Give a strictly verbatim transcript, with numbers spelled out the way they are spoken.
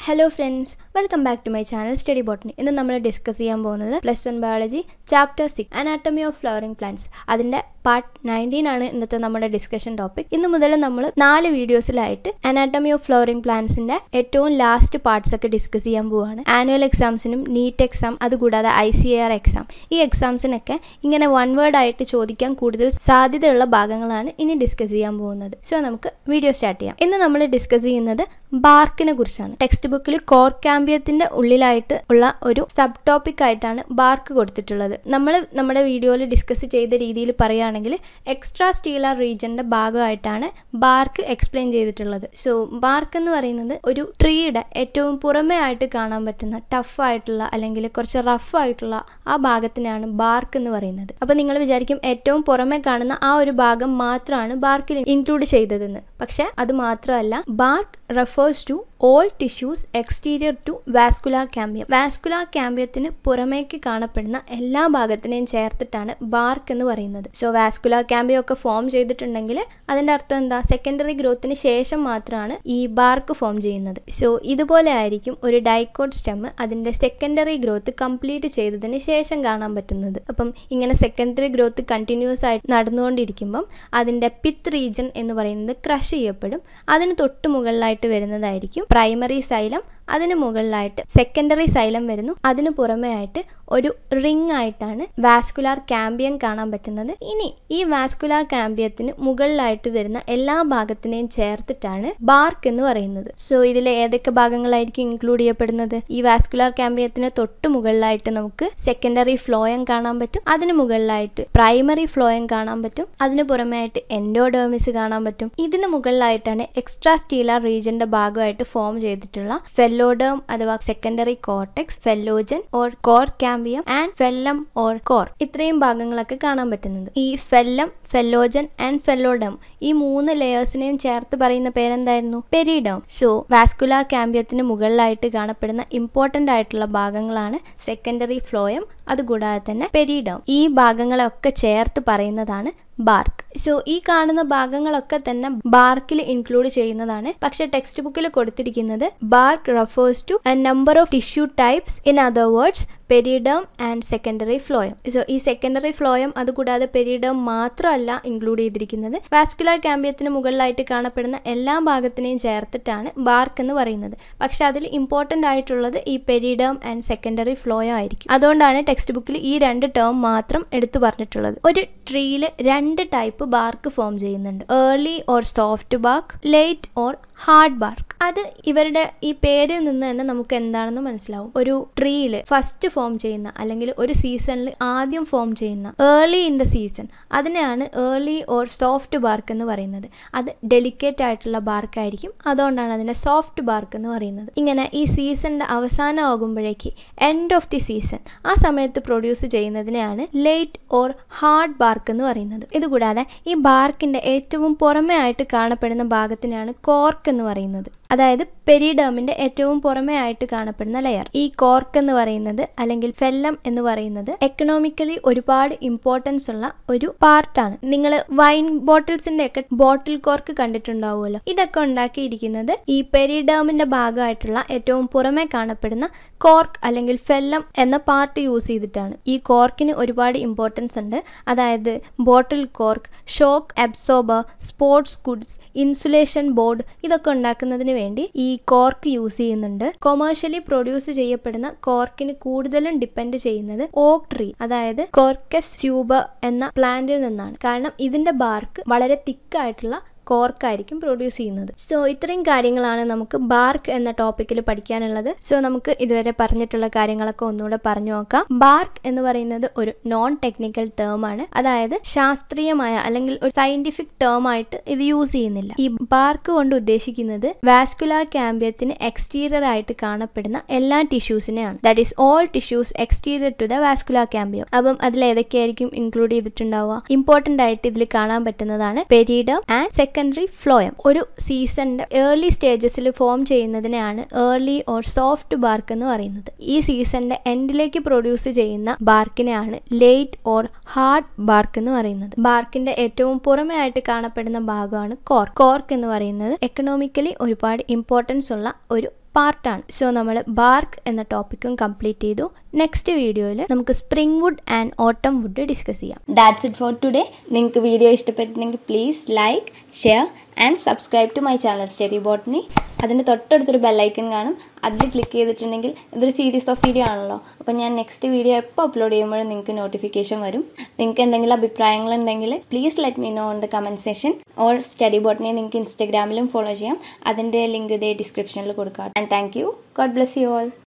Hello friends, welcome back to my channel Study Botany. In the we discuss plus one biology chapter six anatomy of flowering plants. Adinte part nineteen ആണ് ഇന്നത്തെ നമ്മുടെ discussion topic. ഇന്ന് മുതൽ നമ്മൾ നാല് വീഡിയോസിലായിട്ട് anatomy of flowering plants ന്റെ ഏറ്റവും last parts ഒക്കെ ഡിസ്കസ് ചെയ്യാൻ പോവാണ്. ആനുവൽ എക്സാംസിനും നീറ്റ് എക്സാം അതുകൂടാതെ I C A R exam ഈ എക്സാംസിനൊക്കെ ഇങ്ങനെ വൺ വേർഡ് ആയിട്ട് ചോദിക്കാൻ കൂടുതൽ സാധ്യതയുള്ള ഭാഗങ്ങളാണ് ഇനി ഡിസ്കസ് ചെയ്യാൻ പോകുന്നത്. സോ നമുക്ക് വീഡിയോ സ്റ്റാർട്ട് ചെയ്യാം. ഇന്ന് നമ്മൾ ഡിസ്കസ് ചെയ്യുന്നത് ബാർക്കിനെ കുറിച്ചാണ്. ടെക്സ്റ്റ് ബുക്കിൽ കോർ കാമ്പിയത്തിന്റെ ഉള്ളിലായിട്ട് ഉള്ള ഒരു സബ് ടോപ്പിക് ആയിട്ടാണ് ബാർക്ക് കൊടുത്തിട്ടുള്ളത്. നമ്മൾ നമ്മുടെ വീഡിയോയിൽ ഡിസ്കസ് ചെയ്ത രീതിയിൽ പറയുകയാണെങ്കിൽ എക്സ്ട്രാ സ്റ്റീലർ റീജിയന്റെ ഭാഗമായിട്ടാണ് ബാർക്ക് എക്സ്പ്ലെയിൻ ചെയ്തിട്ടുള്ളത്. സോ ബാർക്ക് എന്ന് പറയുന്നത് ഒരു ട്രീയുടെ ഏറ്റവും പുറമേ ആയിട്ട് കാണാൻ പറ്റുന്ന ടഫ് ആയിട്ടുള്ള അല്ലെങ്കിൽ കുറച്ച് റഫ് ആയിട്ടുള്ള ആ ഭാഗത്തിനാണ് ബാർക്ക് എന്ന് പറയുന്നത്. അപ്പൊ നിങ്ങൾ വിചാരിക്കും ഏറ്റവും പുറമേ കാണുന്ന ആ ഒരു ഭാഗം മാത്രമാണ് ബാർക്കിൽ ഇൻക്ലൂഡ് ചെയ്തതെന്ന്. പക്ഷെ അത് മാത്രമല്ല, bark refers to all tissues exterior to vascular cambium. Vascular cambiumത്തിന് പുറമേക്ക് കാണപ്പെടുന്ന എല്ലാ ഭാഗത്തിനെയും ചേർത്തിട്ടാണ് ബാർക്ക് എന്ന് പറയുന്നത്. സോ വാസ്കുലാർ കാമ്പിയം ഒക്കെ ഫോം ചെയ്തിട്ടുണ്ടെങ്കിൽ അതിന്റെ അർത്ഥം എന്താ? സെക്കൻഡറി ഗ്രോത്തിന് ശേഷം മാത്രമാണ് ഈ ബാർക്ക് ഫോം ചെയ്യുന്നത്. സോ ഇതുപോലെ ആയിരിക്കും ഒരു ഡൈക്കോട്ട് സ്റ്റെം അതിന്റെ സെക്കൻഡറി ഗ്രോത്ത് കംപ്ലീറ്റ് ചെയ്തതിന് ശേഷം കാണാൻ പറ്റുന്നത്. അപ്പം ഇങ്ങനെ സെക്കൻഡറി ഗ്രോത്ത് കണ്ടിന്യൂസ് ആയിട്ട് നടന്നുകൊണ്ടിരിക്കുമ്പം അതിന്റെ പിത്ത് റീജൻ എന്ന് പറയുന്നത് ക്രഷ് ചെയ്യപ്പെടും. അതിന് തൊട്ട് മുകളിലായിട്ട് വരുന്നതായിരിക്കും പ്രൈമറി സൈലം. അതിന് മുകളിലായിട്ട് സെക്കൻഡറി സൈലം വരുന്നു. അതിന് പുറമേ ആയിട്ട് ഒരു റിംഗ് ആയിട്ടാണ് വാസ്കുലാർ കാമ്പിയം കാണാൻ പറ്റുന്നത്. ഇനി ഈ വാസ്കുലാർ കാമ്പിയത്തിന് മുകളിലായിട്ട് വരുന്ന എല്ലാ ഭാഗത്തിനെയും ചേർത്തിട്ടാണ് ബാർക്ക് എന്ന് പറയുന്നത്. സോ ഇതിലെ ഏതൊക്കെ ഭാഗങ്ങളായിരിക്കും ഇൻക്ലൂഡ് ചെയ്യപ്പെടുന്നത്? ഈ വാസ്കുലാർ കാമ്പിയത്തിന് തൊട്ട് മുകളിലായിട്ട് നമുക്ക് സെക്കൻഡറി ഫ്ലോയം കാണാൻ പറ്റും. അതിന് മുകളിലായിട്ട് പ്രൈമറി ഫ്ലോയം കാണാൻ പറ്റും. അതിന് പുറമേ ആയിട്ട് എൻഡോഡെർമിസ് കാണാൻ പറ്റും. ഇതിന് മുകളിലായിട്ടാണ് എക്സ്ട്രാ സ്റ്റീലർ റീജിയന്റെ ഭാഗമായിട്ട് ഫോം ചെയ്തിട്ടുള്ള ഫെല്ലോഡേം അഥവാ secondary cortex, phellogen or cork cambium and phellem or cork, ഇത്രയും ഭാഗങ്ങളൊക്കെ കാണാൻ പറ്റുന്നത്. ഈ ഫെല്ലം, ഫെല്ലോജൻ ആൻഡ് ഫെല്ലോഡേം ഈ മൂന്ന് ലെയേഴ്സിനെയും ചേർത്ത് പറയുന്ന പേരെന്തായിരുന്നു? പെരിഡേം. സോ വാസ്കുലാർ കാമ്പിയത്തിന് മുകളിലായിട്ട് കാണപ്പെടുന്ന ഇമ്പോർട്ടന്റ് ആയിട്ടുള്ള ഭാഗങ്ങളാണ് സെക്കൻഡറി ഫ്ലോയം അതുകൂടാതെ തന്നെ പെരിഡേം. ഈ ഭാഗങ്ങളൊക്കെ ചേർത്ത് പറയുന്നതാണ് ബാർക്ക്. സോ ഈ കാണുന്ന ഭാഗങ്ങളൊക്കെ തന്നെ ബാർക്കിൽ ഇൻക്ലൂഡ് ചെയ്യുന്നതാണ്. പക്ഷെ ടെക്സ്റ്റ് ബുക്കിൽ കൊടുത്തിരിക്കുന്നത് bark refers to a number of tissue types, in other words periderm and secondary phloem. So ഈ സെക്കൻഡറി ഫ്ലോയം അതുകൂടാതെ പെരിഡേം മാത്രമല്ല ഇൻക്ലൂഡ് ചെയ്തിരിക്കുന്നത്, വാസ്കുലാർ കാമ്പിയത്തിന് മുകളിലായിട്ട് കാണപ്പെടുന്ന എല്ലാ ഭാഗത്തിനെയും ചേർത്തിട്ടാണ് ബാർക്ക് എന്ന് പറയുന്നത്. പക്ഷെ അതിൽ ഇമ്പോർട്ടന്റ് ആയിട്ടുള്ളത് ഈ പെരിഡേം ആൻഡ് സെക്കൻഡറി ഫ്ലോയം ആയിരിക്കും. അതുകൊണ്ടാണ് ടെക്സ്റ്റ് ബുക്കിൽ ഈ രണ്ട് ടേം മാത്രം എടുത്തു പറഞ്ഞിട്ടുള്ളത്. ഒരു ട്രീയിൽ രണ്ട് ടൈപ്പ് ബാർക്ക് ഫോം ചെയ്യുന്നുണ്ട്. Early or soft bark, late or hard bark. അത് ഇവരുടെ ഈ പേരിൽ നിന്ന് തന്നെ നമുക്ക് എന്താണെന്ന് മനസ്സിലാവും. ഒരു ട്രീയിൽ ഫസ്റ്റ് ഫോം ചെയ്യുന്ന അല്ലെങ്കിൽ ഒരു സീസണിൽ ആദ്യം ഫോം ചെയ്യുന്ന ഏർലി ഇൻ ദ സീസൺ അതിനെയാണ് ഏർലി ഓർ സോഫ്റ്റ് ബാർക്ക് എന്ന് പറയുന്നത്. അത് ഡെലിക്കേറ്റ് ആയിട്ടുള്ള ബാർക്ക് ആയിരിക്കും. അതുകൊണ്ടാണ് അതിനെ സോഫ്റ്റ് ബാർക്ക് എന്ന് പറയുന്നത്. ഇങ്ങനെ ഈ സീസണിന്റെ അവസാനം ആകുമ്പോഴേക്ക് എൻഡ് ഓഫ് ദി സീസൺ ആ സമയത്ത് പ്രൊഡ്യൂസ് ചെയ്യുന്നതിനെയാണ് ലേറ്റ് ഓർ ഹാർഡ് ബാർക്ക് എന്ന് പറയുന്നത്. ഇതുകൂടാതെ ഈ ബാർക്കിന്റെ ഏറ്റവും പുറമേ ആയിട്ട് കാണപ്പെടുന്ന ഭാഗത്തിനാണ് കോർക്ക് എന്ന് പറയുന്നത്. അതായത് പെരിഡേമിന്റെ ഏറ്റവും പുറമേ ആയിട്ട് കാണപ്പെടുന്ന ലെയർ. ഈ കോർക്ക് എന്ന് പറയുന്നത് അല്ലെങ്കിൽ ഫെല്ലം എന്ന് പറയുന്നത് എക്കണോമിക്കലി ഒരുപാട് ഇമ്പോർട്ടൻസ് ഉള്ള ഒരു പാർട്ടാണ്. നിങ്ങൾ വൈൻ ബോട്ടിൽസിന്റെ ഒക്കെ ബോട്ടിൽ കോർക്ക് കണ്ടിട്ടുണ്ടാവുമല്ലോ. ഇതൊക്കെ ഉണ്ടാക്കിയിരിക്കുന്നത് ഈ പെരിഡേമിന്റെ ഭാഗമായിട്ടുള്ള ഏറ്റവും പുറമേ കാണപ്പെടുന്ന കോർക്ക് അല്ലെങ്കിൽ ഫെല്ലം എന്ന പാർട്ട് യൂസ് ചെയ്തിട്ടാണ്. ഈ കോർക്കിന് ഒരുപാട് ഇമ്പോർട്ടൻസ് ഉണ്ട്. അതായത് bottle cork, shock absorber, sports goods, insulation board ഇതൊക്കെ ഉണ്ടാക്കുന്നതിന് വേണ്ടി ഈ കോർക്ക് യൂസ് ചെയ്യുന്നുണ്ട്. കൊമേഴ്ഷ്യലി പ്രൊഡ്യൂസ് ചെയ്യപ്പെടുന്ന കോർക്കിന് കൂടുതലും ഡിപ്പെൻഡ് ചെയ്യുന്നത് ഓക്ക് ട്രീ അതായത് കോർക്കസ് ട്യൂബർ എന്ന പ്ലാന്റിൽ നിന്നാണ്. കാരണം ഇതിന്റെ ബാർക്ക് വളരെ തിക്കായിട്ടുള്ള കോർക്കായിരിക്കും പ്രൊഡ്യൂസ് ചെയ്യുന്നത്. സോ ഇത്രയും കാര്യങ്ങളാണ് നമുക്ക് ബാർക്ക് എന്ന ടോപ്പിക്കിൽ പഠിക്കാനുള്ളത്. സോ നമുക്ക് ഇതുവരെ പറഞ്ഞിട്ടുള്ള കാര്യങ്ങളൊക്കെ ഒന്നുകൂടെ പറഞ്ഞു നോക്കാം. ബാർക്ക് എന്ന് പറയുന്നത് ഒരു നോൺ ടെക്നിക്കൽ ടേം ആണ്. അതായത് ശാസ്ത്രീയമായ അല്ലെങ്കിൽ ഒരു സയന്റിഫിക് ടേം ആയിട്ട് ഇത് യൂസ് ചെയ്യുന്നില്ല. ഈ ബാർക്ക് കൊണ്ട് ഉദ്ദേശിക്കുന്നത് വാസ്കുലാർ കാമ്പിയത്തിന് എക്സ്റ്റീരിയർ ആയിട്ട് കാണപ്പെടുന്ന എല്ലാ ടിഷ്യൂസിനെയാണ്. That is all tissues exterior to the vascular cambium. അപ്പം അതിൽ ഏതൊക്കെയായിരിക്കും ഇൻക്ലൂഡ് ചെയ്തിട്ടുണ്ടാവുക? ഇമ്പോർട്ടന്റ് ആയിട്ട് ഇതിൽ കാണാൻ പറ്റുന്നതാണ് periderm and second secondary phloem. ഒരു സീസണിന്റെ ഏർലി സ്റ്റേജസിൽ ഫോം ചെയ്യുന്നതിനാണ് ഏർലി ഓർ സോഫ്റ്റ് ബാർക്ക് എന്ന് പറയുന്നത്. ഈ സീസണിന്റെ എൻഡിലേക്ക് പ്രൊഡ്യൂസ് ചെയ്യുന്ന ബാർക്കിനെയാണ് ലേറ്റ് ഓർ ഹാർഡ് ബാർക്ക് എന്ന് പറയുന്നത്. ബാർക്കിന്റെ ഏറ്റവും പുറമേ ആയിട്ട് കാണപ്പെടുന്ന ഭാഗമാണ് കോർക്ക്. കോർക്ക് എന്ന് പറയുന്നത് എക്കണോമിക്കലി ഒരുപാട് ഇമ്പോർട്ടൻസ് ഉള്ള ഒരു പാർട്ടാണ്. സോ നമ്മൾ ബാർക്ക് എന്ന ടോപ്പിക്കും കംപ്ലീറ്റ് ചെയ്തു. നെക്സ്റ്റ് വീഡിയോയിൽ നമുക്ക് spring wood and autumn wood discuss ചെയ്യാം. That's it for today. നിങ്ങൾക്ക് വീഡിയോ ഇഷ്ടപ്പെട്ടിട്ടുണ്ടെങ്കിൽ please like, share and subscribe to my channel study botany. അതിൻ്റെ തൊട്ടടുത്തൊരു ബെല്ലൈക്കൺ കാണും, അതിൽ ക്ലിക്ക് ചെയ്തിട്ടുണ്ടെങ്കിൽ ഇതൊരു സീരീസ് ഓഫ് വീഡിയോ ആണല്ലോ, അപ്പോൾ ഞാൻ നെക്സ്റ്റ് വീഡിയോ എപ്പോൾ അപ്ലോഡ് ചെയ്യുമ്പോഴും നിങ്ങൾക്ക് നോട്ടിഫിക്കേഷൻ വരും. നിങ്ങൾക്ക് എന്തെങ്കിലും അഭിപ്രായങ്ങളുണ്ടെങ്കിൽ please let me know on the comment section or study botany നിങ്ങൾക്ക് ഇൻസ്റ്റാഗ്രാമിലും ഫോളോ ചെയ്യാം. അതിൻ്റെ ലിങ്ക് ഇതേ ഡിസ്ക്രിപ്ഷനിൽ കൊടുക്കാം. And thank you. God bless you all.